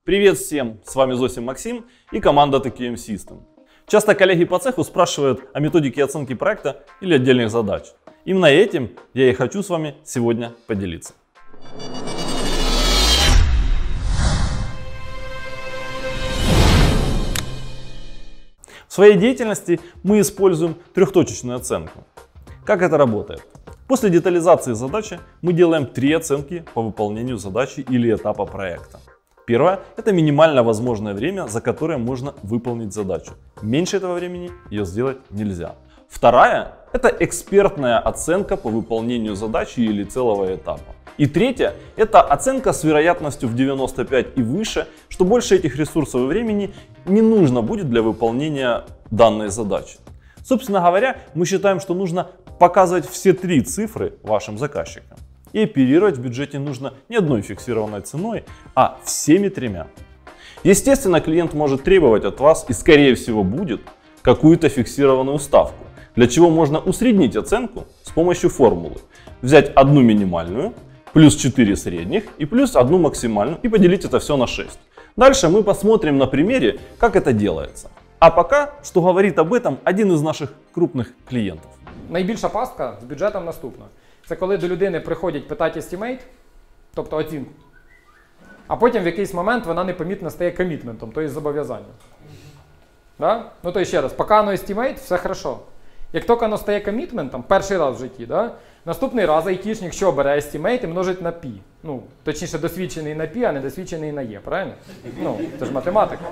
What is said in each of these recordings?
Привет всем, с вами Зосим Максим и команда TQM System. Часто коллеги по цеху спрашивают о методике оценки проекта или отдельных задач. Именно этим я и хочу с вами сегодня поделиться. В своей деятельности мы используем трехточечную оценку. Как это работает? После детализации задачи мы делаем 3 оценки по выполнению задачи или этапа проекта. Первое – это минимально возможное время, за которое можно выполнить задачу. Меньше этого времени ее сделать нельзя. Вторая – это экспертная оценка по выполнению задачи или целого этапа. И третье – это оценка с вероятностью в 95 и выше, что больше этих ресурсов и времени не нужно будет для выполнения данной задачи. Собственно говоря, мы считаем, что нужно показывать все 3 цифры вашим заказчикам. И оперировать в бюджете нужно не одной фиксированной ценой, а всеми 3. Естественно, клиент может требовать от вас и скорее всего будет какую-то фиксированную ставку, для чего можно усреднить оценку с помощью формулы. Взять одну минимальную, плюс 4 средних и плюс одну максимальную и поделить это все на 6. Дальше мы посмотрим на примере, как это делается. А пока, что говорит об этом один из наших крупных клиентов. Найбільша пастка з бюджетом наступна. Це коли до людини приходять питати estimate, тобто оцінку, а потім в якийсь момент вона непомітно стає комітментом, тобто зобов'язанням. Да? Ну то ще раз, поки воно estimate, все хорошо. Як тільки воно стає комітментом, перший раз в житті, да? Наступний раз айтішник що бере estimate і множить на π. Ну, точніше, досвідчений на π, а не досвідчений на е, правильно? Ну, це ж математика.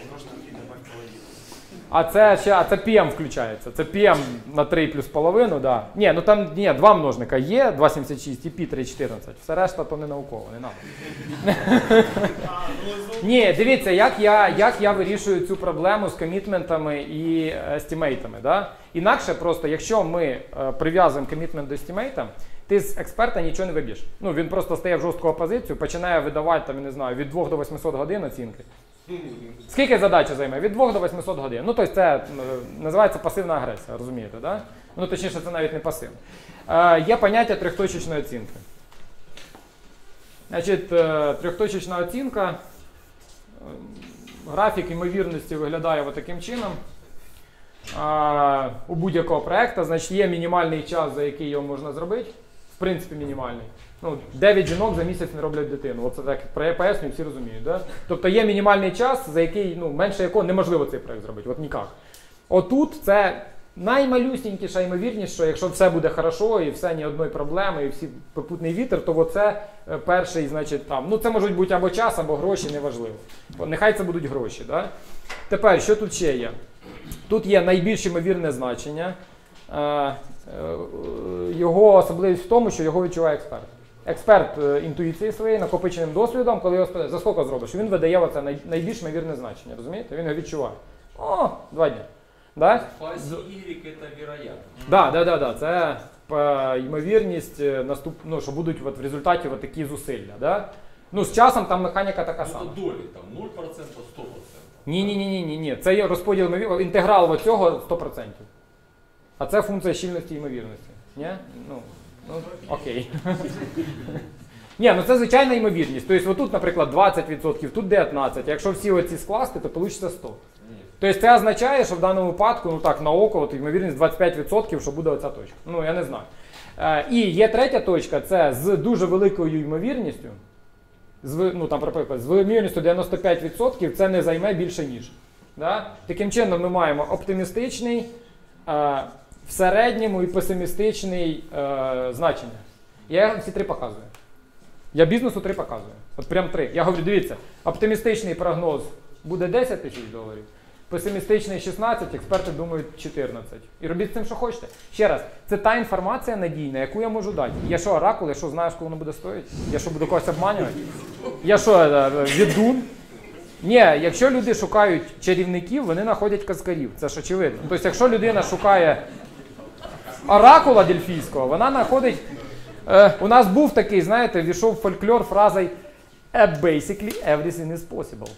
А це PM включається. Це PM на 3 плюс половину, да. Ні, ну там ні, 2 множника є, 2,76 і π 3,14. Все решта то не науково, не надо. Ні, дивіться, як я вирішую цю проблему з комітментами і естімейтами. Да? Інакше просто, якщо ми прив'язуємо комітмент до естімейта, ти з експерта нічого не виб'єш. Ну, він просто стає в жорстку опозицію, починає видавати, там, не знаю, від 2 до 800 годин оцінки. Скільки задача займе? Від 2 до 800 годин. Ну, тобто це називається пасивна агресія, розумієте, да? Ну, точніше, це навіть не пасивно. Є поняття трьохточечної оцінки. Значить, трьохточечна оцінка, графік ймовірності виглядає таким чином. У будь-якого проєкту, значить, є мінімальний час, за який його можна зробити. В принципі, мінімальний. Ну, 9 жінок за місяць не роблять дитину. Оце так пояснюю, всі розуміють. Да? Тобто є мінімальний час, за який, ну, менше якого неможливо цей проєкт зробити. От ніяк. Отут це наймалюсінькіша ймовірність, що якщо все буде хорошо і все ні одної проблеми, і всі попутний вітер, то це перший, значить, там. Ну, це можуть бути або час, або гроші, неважливо. Нехай це будуть гроші. Да? Тепер, що тут ще є? Тут є найбільш ймовірне значення. Його особливість в тому, що його відчуває експерт. Експерт інтуїції своєї, накопиченим досвідом, коли його спитають, за скільки зробиш, він видає оце найбільш ймовірне значення, розумієте? Він його відчуває. О, 2 дні. Да? Фазі Y – це вероятність. Да. Це ймовірність, що будуть в результаті такі зусилля. Да? Ну, з часом там механіка така сама. Ну, долі, там 0%, 100%. Ні. Це є розподіл, інтеграл цього 100%. А це функція щільності ймовірності. Ні? Ну, окей. Ні, ну це звичайна ймовірність. Тобто отут, наприклад, 20%, тут 19%. А якщо всі оці скласти, то вийде 100%. Тобто це означає, що в даному випадку, ну так, на око, ймовірність 25%, що буде оця точка. Ну, я не знаю. І є третя точка, це з дуже великою ймовірністю, ну там, наприклад, з ймовірністю 95% це не займе більше ніж. Да? Таким чином ми маємо оптимістичний, в середньому і песимістичний значення. Я всі 3 показую. Я бізнесу 3 показую. От прям 3. Я говорю, дивіться, оптимістичний прогноз буде 10 тисяч доларів, песимістичний 16, експерти думають 14. І робіть з цим, що хочете. Ще раз, це та інформація надійна, яку я можу дати. Я що, оракул, я що, знаю, що воно буде стоїти? Я що, буду когось обманювати? Я що, віддун? Ні, якщо люди шукають чарівників, вони знаходять казкарів. Це ж очевидно. Тобто, якщо людина шукає оракула дельфійського, вона знаходить... У нас був такий, знаєте, війшов фольклор фразою «Basically everything is possible».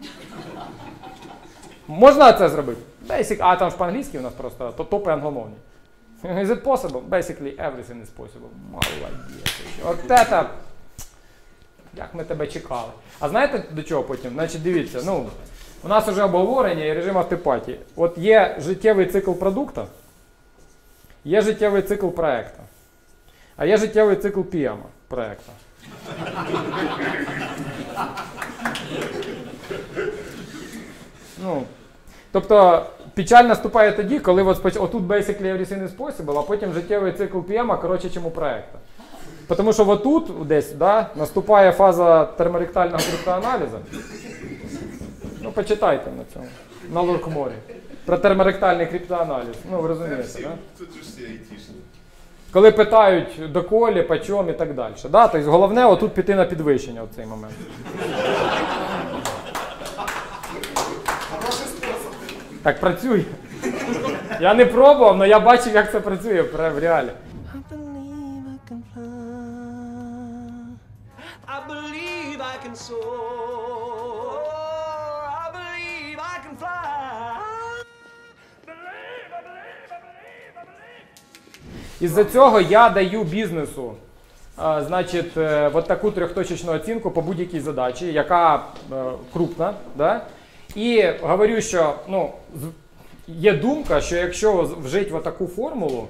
Можна це зробити? А там ж по-англійськи у нас просто топи англомовні. Is it possible? Basically everything is possible. Молодець. От це як ми тебе чекали. А знаєте до чого потім? Значить, дивіться, ну, у нас вже обговорення і режим автопатії. От є життєвий цикл продукту, є життєвий цикл проекту, а є життєвий цикл PM проекту. Ну, тобто, печаль наступає тоді, коли отут basically everything is possible, а потім життєвий цикл PM коротше, чим у проекту. Тому що отут десь, да, наступає фаза терморектального криптоаналізу. Ну, почитайте на цьому, на Луркморі. Про терморектальний криптоаналіз. Ну, ви розумієте, да? Тут же всі айтішні. Коли питають доколі, по чому і так далі. Да? Тобто головне отут піти на підвищення в цей момент. Так працює. Я не пробував, але я бачив, як це працює в реалі. I believe I can soar. I believe I can fly. Із-за цього я даю бізнесу, значить, от таку трьохточечну оцінку по будь-якій задачі, яка крупна, да? І говорю, що ну, є думка, що якщо вжити в таку формулу,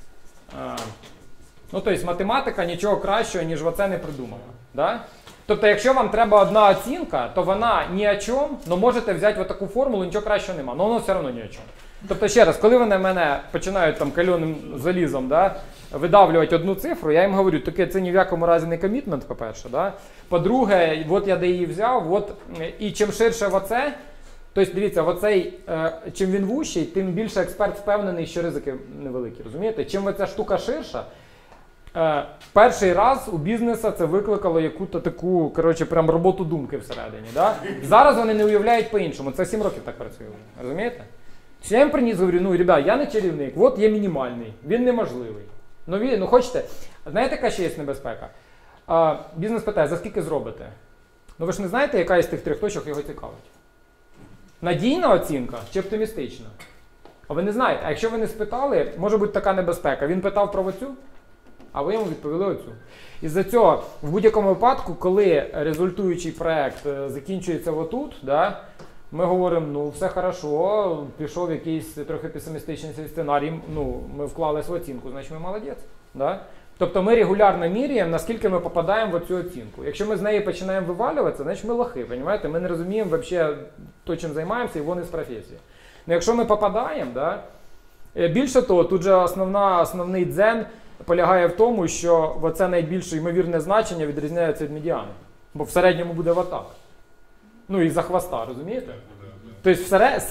ну, тобто математика нічого кращого, ніж оце не придумала. Да? Тобто, якщо вам треба одна оцінка, то вона ні о чому, але можете взяти в таку формулу, нічого кращого нема, але воно все одно ні о чому. Тобто, ще раз, коли вони мене починають там кальоним залізом, да, видавлювати одну цифру, я їм говорю, таке це ні в якому разі не комітмент, по-перше. Да? По-друге, от я де її взяв, от, і чим ширше оце, тобто, дивіться, оцей, чим він вущий, тим більше експерт впевнений, що ризики невеликі, розумієте? Чим оця штука ширша, перший раз у бізнесу це викликало яку-то таку, коротше, прям роботу думки всередині. Да? Зараз вони не уявляють по-іншому, це 7 років так працює, розумієте? Я їм приніс, говорю, ну, ребят, я не чарівник, от є мінімальний, він неможливий. Ну, хочете, знаєте, яка ще є небезпека? Бізнес питає, за скільки зробите? Ну, ви ж не знаєте, яка із тих 3 точок його цікавить? Надійна оцінка чи оптимістична? А ви не знаєте, а якщо ви не спитали, може бути така небезпека. Він питав про оцю, а ви йому відповіли оцю. Із-за цього, в будь-якому випадку, коли результуючий проект закінчується отут, да, ми говоримо, ну все хорошо, пішов якийсь трохи песимістичний сценарій, ну ми вклали свою оцінку, значить ми молодець. Да? Тобто ми регулярно міряємо, наскільки ми попадаємо в цю оцінку. Якщо ми з неї починаємо вивалюватися, значить ми лохи, розумієте? Ми не розуміємо взагалі то, чим займаємося, і вони з професії. Ну якщо ми попадаємо, да, більше того, тут же основний дзен полягає в тому, що оце найбільше ймовірне значення відрізняється від медіани. Бо в середньому буде отак. Ну і за хвоста, розумієте? Тобто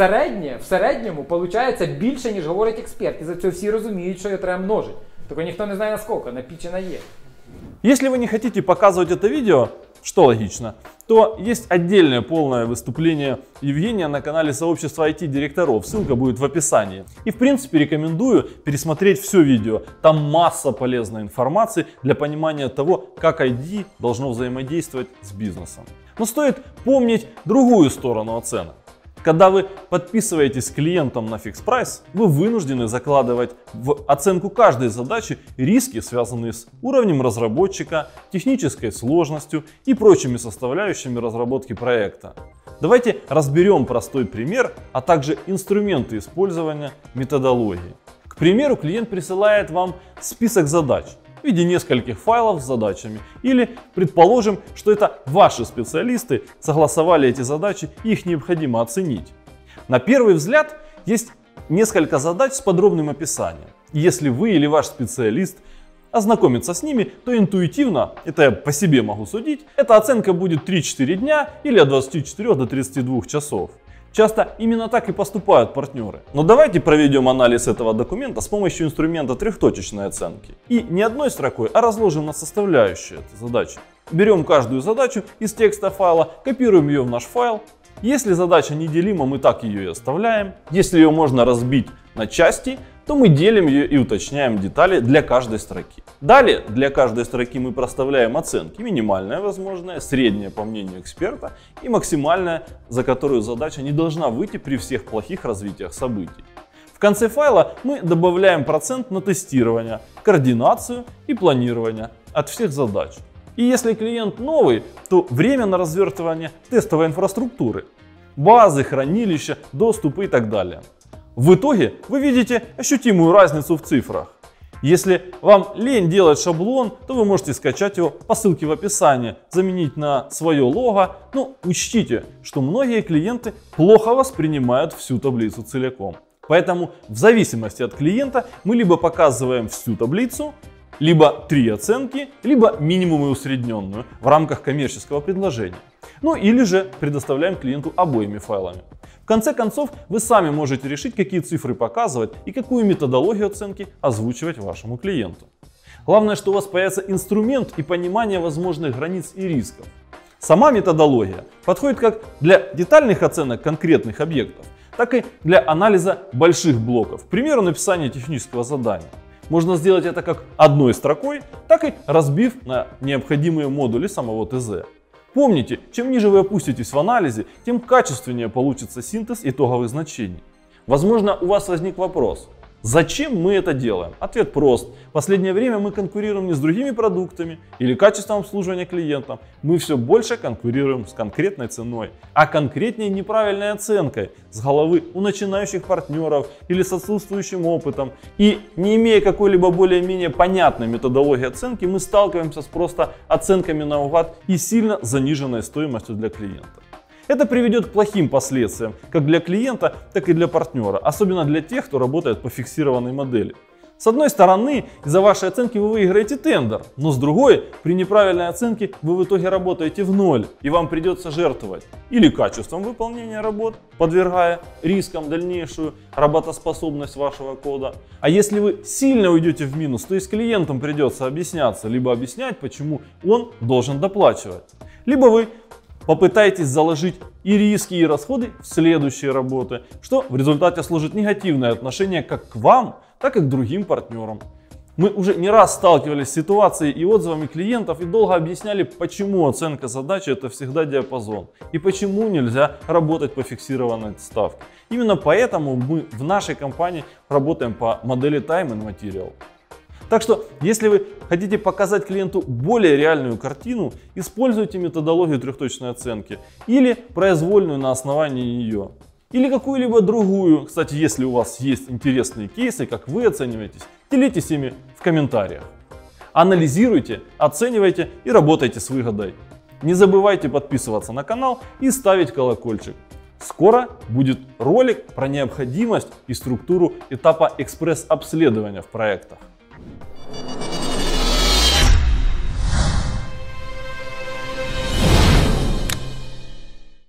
в середньому виходить більше, ніж говорить експерт. І за це всі розуміють, що його треба множити. Тільки ніхто не знає наскільки, на пі чи на є. Если вы не хотите показывать это видео, что логично, то есть отдельное полное выступление Евгения на канале сообщества IT-директоров. Ссылка будет в описании. И в принципе рекомендую пересмотреть все видео. Там масса полезной информации для понимания того, как ID должно взаимодействовать с бизнесом. Но стоит помнить другую сторону оценок. Когда вы подписываетесь с клиентом на фикс прайс, вы вынуждены закладывать в оценку каждой задачи риски, связанные с уровнем разработчика, технической сложностью и прочими составляющими разработки проекта. Давайте разберем простой пример, а также инструменты использования методологии. К примеру, клиент присылает вам список задач в виде нескольких файлов с задачами. Или предположим, что это ваши специалисты согласовали эти задачи и их необходимо оценить. На первый взгляд есть несколько задач с подробным описанием. И если вы или ваш специалист ознакомится с ними, то интуитивно, это я по себе могу судить, эта оценка будет 3-4 дня или от 24 до 32 часов. Часто именно так и поступают партнеры. Но давайте проведем анализ этого документа с помощью инструмента трехточечной оценки. И не одной строкой, а разложим на составляющие этой задачи. Берем каждую задачу из текста файла, копируем ее в наш файл. Если задача неделима, мы так ее и оставляем. Если ее можно разбить на части, то мы делим ее и уточняем детали для каждой строки. Далее для каждой строки мы проставляем оценки. Минимальная возможная, средняя по мнению эксперта и максимальная, за которую задача не должна выйти при всех плохих развитиях событий. В конце файла мы добавляем процент на тестирование, координацию и планирование от всех задач. И если клиент новый, то время на развертывание тестовой инфраструктуры, базы, хранилища, доступы и так далее. В итоге вы видите ощутимую разницу в цифрах. Если вам лень делать шаблон, то вы можете скачать его по ссылке в описании, заменить на свое лого. Но учтите, что многие клиенты плохо воспринимают всю таблицу целиком. Поэтому в зависимости от клиента мы либо показываем всю таблицу, либо 3 оценки, либо минимум и усредненную в рамках коммерческого предложения. Ну или же предоставляем клиенту обоими файлами. В конце концов, вы сами можете решить, какие цифры показывать и какую методологию оценки озвучивать вашему клиенту. Главное, что у вас появится инструмент и понимание возможных границ и рисков. Сама методология подходит как для детальных оценок конкретных объектов, так и для анализа больших блоков, к примеру, написания технического задания. Можно сделать это как одной строкой, так и разбив на необходимые модули самого ТЗ. Помните, чем ниже вы опуститесь в анализе, тем качественнее получится синтез итоговых значений. Возможно, у вас возник вопрос: зачем мы это делаем? Ответ прост. В последнее время мы конкурируем не с другими продуктами или качеством обслуживания клиентам. Мы все больше конкурируем с конкретной ценой, а конкретнее неправильной оценкой с головы у начинающих партнеров или с отсутствующим опытом. И не имея какой-либо более-менее понятной методологии оценки, мы сталкиваемся с просто оценками наугад и сильно заниженной стоимостью для клиента. Это приведет к плохим последствиям как для клиента, так и для партнера, особенно для тех, кто работает по фиксированной модели. С одной стороны, из-за вашей оценки вы выиграете тендер, но с другой, при неправильной оценке вы в итоге работаете в ноль, и вам придется жертвовать или качеством выполнения работ, подвергая рискам дальнейшую работоспособность вашего кода. А если вы сильно уйдете в минус, то и с клиентом придется объясняться, либо объяснять, почему он должен доплачивать. Либо вы попытайтесь заложить и риски, и расходы в следующие работы, что в результате сложит негативное отношение как к вам, так и к другим партнерам. Мы уже не раз сталкивались с ситуацией и отзывами клиентов и долго объясняли, почему оценка задачи это всегда диапазон и почему нельзя работать по фиксированной ставке. Именно поэтому мы в нашей компании работаем по модели Time and Material. Так что, если вы хотите показать клиенту более реальную картину, используйте методологию трехточной оценки или произвольную на основании нее. Или какую-либо другую. Кстати, если у вас есть интересные кейсы, как вы оцениваетесь, делитесь ими в комментариях. Анализируйте, оценивайте и работайте с выгодой. Не забывайте подписываться на канал и ставить колокольчик. Скоро будет ролик про необходимость и структуру этапа экспресс-обследования в проектах.